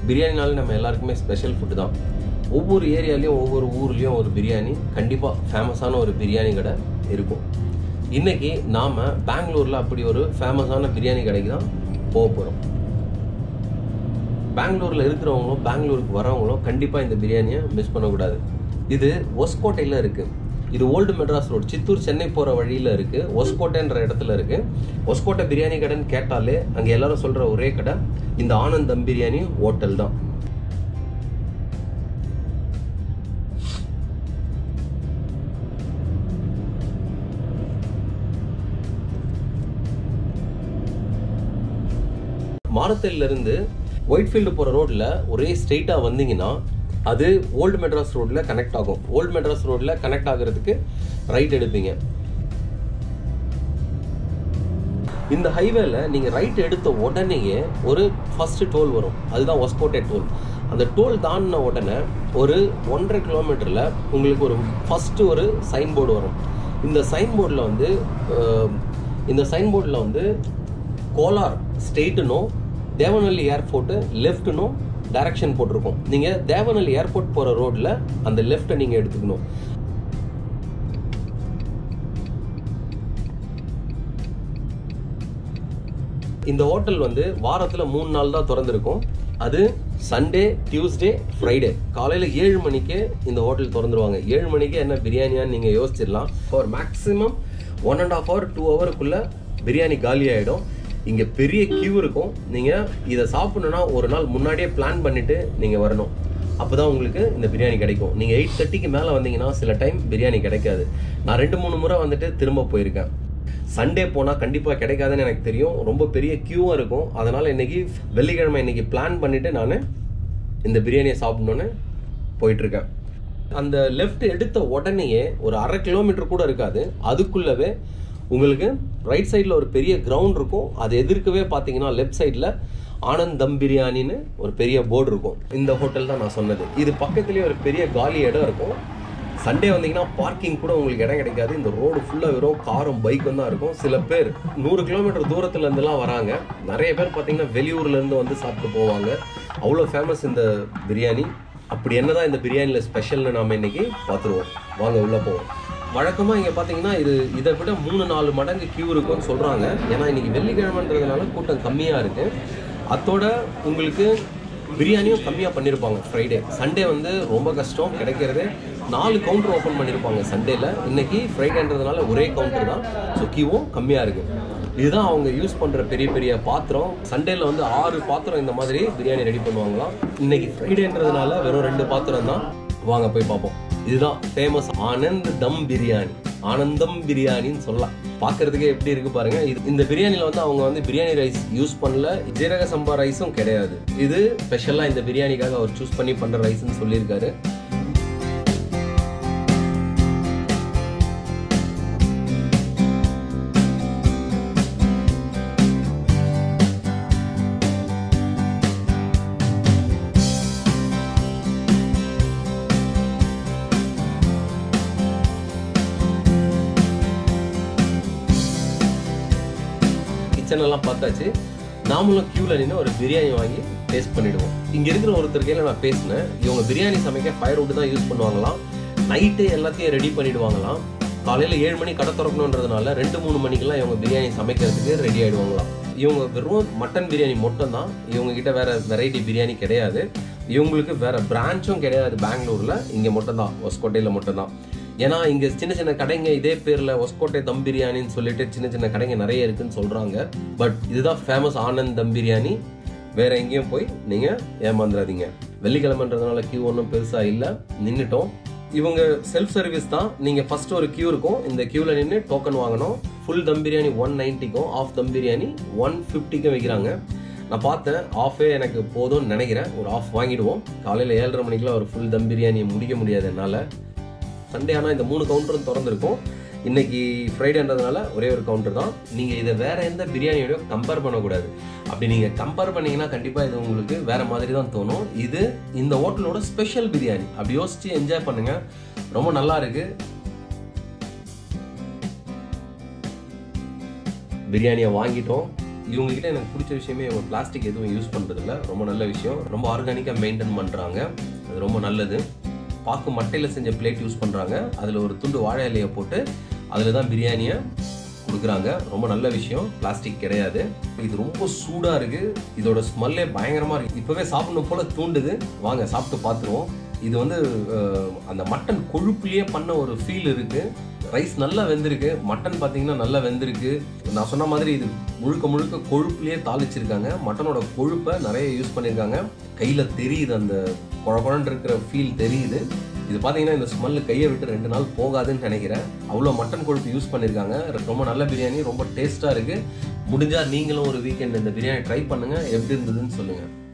பிரியாணினால நம்ம எல்லாருக்குமே special food தான். ஒவ்வொரு ஏரியாலையும் ஒவ்வொரு ஊர்லேயும் ஒரு பிரியாணி கண்டிப்பாக ஃபேமஸான ஒரு பிரியாணி கடை இருக்கும். இன்றைக்கி நாம் பெங்களூரில் அப்படி ஒரு ஃபேமஸான பிரியாணி கடைக்கு தான் போக போகிறோம். பெங்களூரில் இருக்கிறவங்களும் பெங்களூருக்கு வரவங்களும் கண்டிப்பாக இந்த பிரியாணியை மிஸ் பண்ணக்கூடாது. இது ஹொசகோட்டையில் இருக்குது. இது ஓல்டு மெட்ராஸ் ரோடு, சித்தூர் சென்னை போகிற வழியில் இருக்குது. ஹொசகோட்டைன்ற இடத்துல இருக்குது. ஹொசகோட்டை பிரியாணி கடைன்னு கேட்டாலே அங்கே எல்லாரும் சொல்கிற ஒரே கடை இந்த ஆனந்த் தம் பிரியாணி ஹோட்டல் தான். மாரத்தல்லிருந்து ஒயிட்ஃபீல்டு போகிற ரோட்டில் ஒரே ஸ்ட்ரெயிட்டாக வந்தீங்கன்னா அது ஓல்டு மெட்ராஸ் ரோட்டில் கனெக்ட் ஆகும். ஓல்டு மெட்ராஸ் ரோட்டில் கனெக்ட் ஆகிறதுக்கு ரைட் எடுப்பீங்க. இந்த ஹைவேல நீங்கள் ரைட் எடுத்த உடனேயே ஒரு ஃபர்ஸ்ட் டோல் வரும். அதுதான் ஹொசகோட்டை டோல். அந்த டோல் தாண்டின உடனே ஒரு 1.5 கிலோமீட்டரில் உங்களுக்கு ஒரு ஃபஸ்ட்டு ஒரு சைன் போர்டு வரும். இந்த சைன் போர்டில் வந்து கோலார் ஸ்ட்ரெயிட்டுனும் தேவநல்லி ஏர்போர்ட்டு லெஃப்ட்டுனும் டைரக்ஷன் போட்டிருக்கோம். நீங்கள் தேவநல்லி ஏர்போர்ட் போகிற ரோடில் அந்த லெஃப்ட்டை நீங்கள் எடுத்துக்கணும். இந்த ஹோட்டல் வந்து வாரத்தில் 3 நாள் தான் திறந்துருக்கும். அது சண்டே, டியூஸ்டே, ஃப்ரைடே காலையில் 7 மணிக்கு இந்த ஹோட்டல் திறந்துருவாங்க. 7 மணிக்கு என்ன பிரியாணியான்னு நீங்கள் யோசிச்சிடலாம். ஃபார் மேக்ஸிமம் 1.5 hour 2 hourக்குள்ளே பிரியாணி காலி ஆகிடும். இங்கே பெரிய கியூ இருக்கும். நீங்கள் இதை சாப்பிடணுன்னா ஒரு நாள் முன்னாடியே பிளான் பண்ணிவிட்டு நீங்கள் வரணும். அப்போ தான் உங்களுக்கு இந்த பிரியாணி கிடைக்கும். நீங்கள் 8:30க்கு மேலே வந்தீங்கன்னா சில டைம் பிரியாணி கிடைக்காது. நான் 2-3 முறை வந்துட்டு திரும்ப போயிருக்கேன். சண்டே போனால் கண்டிப்பாக கிடைக்காதுன்னு எனக்கு தெரியும். ரொம்ப பெரிய கியூவாக இருக்கும். அதனால் இன்றைக்கி வெள்ளிக்கிழமை இன்றைக்கி பிளான் பண்ணிவிட்டு நான் இந்த பிரியாணியை சாப்பிட்ணுன்னு போயிட்டுருக்கேன். அந்த லெஃப்ட் எடுத்த உடனேயே ஒரு 1/2 கிலோமீட்டர் கூட இருக்காது. அதுக்குள்ளவே உங்களுக்கு ரைட் சைடில் ஒரு பெரிய கிரவுண்ட் இருக்கும். அது எதிர்க்கவே பார்த்தீங்கன்னா லெஃப்ட் சைடில் ஆனந்த் தம் பிரியாணின்னு ஒரு பெரிய போர்டு இருக்கும். இந்த ஹோட்டல் தான் நான் சொன்னது. இது பக்கத்துலேயே ஒரு பெரிய காலி இடம் இருக்கும். சண்டே வந்தீங்கன்னா பார்க்கிங் கூட உங்களுக்கு இடம் கிடைக்காது. இந்த ரோடு ஃபுல்லாக வெறும் காரும் பைக்கும் தான் இருக்கும். சில பேர் 100 கிலோமீட்டர் தூரத்துலேருந்துலாம் வராங்க. நிறைய பேர் பார்த்தீங்கன்னா வெளியூர்லேருந்து வந்து சாப்பிட்டு போவாங்க. அவ்வளோ ஃபேமஸ் இந்த பிரியாணி. அப்படி என்னதான் இந்த பிரியாணியில் ஸ்பெஷல்னு நாம் இன்றைக்கி பார்த்துருவோம். வாங்க உள்ளே போவோம். வழக்கமாக இங்கே பார்த்தீங்கன்னா இதை விட 3-4 மடங்கு கியூ இருக்குன்னு சொல்கிறாங்க. ஏன்னா இன்றைக்கி வெள்ளிக்கிழமைன்றதுனால கூட்டம் கம்மியாக இருக்குது. அதோட உங்களுக்கு பிரியாணியும் கம்மியாக பண்ணியிருப்பாங்க. ஃப்ரைடே, சண்டே வந்து ரொம்ப கஷ்டம் கிடைக்கிறது. 4 கவுண்டர் ஓப்பன் பண்ணியிருப்பாங்க சண்டேல. இன்றைக்கி ஃப்ரைடேன்றதுனால ஒரே கவுண்டர் தான். ஸோ கியூவும் கம்மியாக இருக்குது. இதுதான் அவங்க யூஸ் பண்ணுற பெரிய பெரிய பாத்திரம். சண்டேல வந்து 6 பாத்திரம் இந்த மாதிரி பிரியாணி ரெடி பண்ணுவாங்களாம். இன்றைக்கி ஃப்ரைடேன்றதுனால வெறும் 2 பாத்திரம் தான். வாங்க போய் பார்ப்போம். இதுதான் ஃபேமஸ் ஆனந்த் தம் பிரியாணி. ஆனந்தம் பிரியாணின்னு சொல்லலாம். பார்க்கறதுக்கே எப்படி இருக்கு பாருங்க. இந்த பிரியாணியில் வந்து அவங்க வந்து பிரியாணி ரைஸ் யூஸ் பண்ணல, ஜீரக சம்பா ரைஸும் கிடையாது. இது ஸ்பெஷலாக இந்த பிரியாணிக்காக அவர் சூஸ் பண்ணி பண்ணுற ரைஸ்ன்னு சொல்லியிருக்காரு. கிச்சனெல்லாம் பார்த்தாச்சு. நாமளும் கியூவில் நின்று ஒரு பிரியாணி வாங்கி டேஸ்ட் பண்ணிவிடுவோம். இங்கே இருக்கிற ஒருத்தர் கையில் நான் பேசினேன். இவங்க பிரியாணி சமைக்க ஃபயர்வுட் தான் யூஸ் பண்ணுவாங்களாம். நைட்டே எல்லாத்தையும் ரெடி பண்ணிவிடுவாங்களாம். காலையில் 7 மணி கடை திறக்கணுன்றதுனால 2-3 மணிக்கெல்லாம் இவங்க பிரியாணி சமைக்கிறதுக்கு ரெடி ஆகிடுவாங்களாம். இவங்க வெறும் மட்டன் பிரியாணி மட்டும் தான். இவங்ககிட்ட வேறு வெரைட்டி பிரியாணி கிடையாது. இவங்களுக்கு வேறு பிரான்ச்சும் கிடையாது பெங்களூரில். இங்கே மட்டும்தான், ஹொசகோட்டையில் மட்டும்தான். ஏன்னா இங்கே சின்ன சின்ன கடைங்க இதே பேரில் ஹொசகோட்டை தம் பிரியாணின்னு சொல்லிட்டு சின்ன சின்ன கடைங்க நிறைய இருக்குன்னு சொல்கிறாங்க. பட் இதுதான் ஃபேமஸ் ஆனந்த் தம் பிரியாணி. வேற எங்கேயும் போய் நீங்கள் ஏமாந்துடாதீங்க. வெள்ளிக்கிழமைன்றதுனால கியூ ஒன்றும் பெருசாக இல்லை, நின்றுட்டோம். இவங்க செல்ஃப் சர்வீஸ் தான். நீங்கள் ஃபர்ஸ்ட் ஒரு கியூ இருக்கும். இந்த கியூவில் நின்று டோக்கன் வாங்கணும். ஃபுல் தம் பிரியாணி 190க்கும் ஆஃப் தம் பிரியாணி 150க்கும் வைக்கிறாங்க. நான் பார்த்தேன், ஆஃபே எனக்கு போதும்னு நினைக்கிறேன். ஒரு ஆஃப் வாங்கிடுவோம். காலையில் 7:30 மணிக்கெலாம் ஒரு ஃபுல் தம் பிரியாணியை முடிக்க முடியாது என்னால். சண்டே ஆனால் இந்த 3 கவுண்டரும் திறந்துருக்கும். இன்னைக்கு ஃப்ரைடேன்றதுனால ஒரே ஒரு கவுண்டர் தான். நீங்கள் இதை வேற எந்த பிரியாணியோட கம்பேர் பண்ணக்கூடாது. அப்படி நீங்கள் கம்பேர் பண்ணீங்கன்னா கண்டிப்பாக இது உங்களுக்கு வேற மாதிரி தான் தோணும். இது இந்த ஹோட்டலோட ஸ்பெஷல் பிரியாணி. அப்படி யோசிச்சு என்ஜாய் பண்ணுங்க. ரொம்ப நல்லா இருக்கு. பிரியாணியை வாங்கிட்டோம். இவங்க கிட்ட எனக்கு பிடிச்ச விஷயமே இவங்க பிளாஸ்டிக் எதுவும் யூஸ் பண்றது இல்ல. ரொம்ப நல்ல விஷயம். ரொம்ப ஆர்கானிக்கா மெயின்டைன் பண்றாங்க. அது ரொம்ப நல்லது. பாக்கு மட்டையில செஞ்ச பிளேட் யூஸ் பண்றாங்க. அதுல ஒரு துண்டு வாழை இலையை போட்டு அதுல தான் பிரியாணியை கொடுக்குறாங்க. ரொம்ப நல்ல விஷயம். பிளாஸ்டிக் கிடையாது. இது ரொம்ப சூடா இருக்கு. இதோட ஸ்மெல்லே பயங்கரமா இருக்கு. இப்பவே சாப்பிடணும் போல தூண்டுது. வாங்க சாப்பிட்டு பார்த்துருவோம். இது வந்து அந்த மட்டன் கொழுப்புலயே பண்ண ஒரு ஃபீல் இருக்கு. ரைஸ் நல்லா வெந்திருக்கு. மட்டன் பார்த்தீங்கன்னா நல்லா வெந்திருக்கு. நான் சொன்ன மாதிரி இது முழுக்க முழுக்க கொழுப்புலயே தாளிச்சிருக்காங்க. மட்டனோட கொழுப்பை நிறைய யூஸ் பண்ணியிருக்காங்க. கையில தெரியுது, அந்த குழகுழன்னு இருக்கிற ஃபீல் தெரியுது. இது பார்த்தீங்கன்னா இந்த ஸ்மெல்லு கையை விட்டு 2 நாள் போகாதுன்னு நினைக்கிறேன். அவ்வளோ மட்டன் கொழுப்பு யூஸ் பண்ணியிருக்காங்க. ரொம்ப நல்ல பிரியாணி, ரொம்ப டேஸ்ட்டாக இருக்குது. முடிஞ்சால் நீங்களும் ஒரு வீக்கெண்ட் இந்த பிரியாணி ட்ரை பண்ணுங்கள். எப்படி இருந்ததுன்னு சொல்லுங்கள்.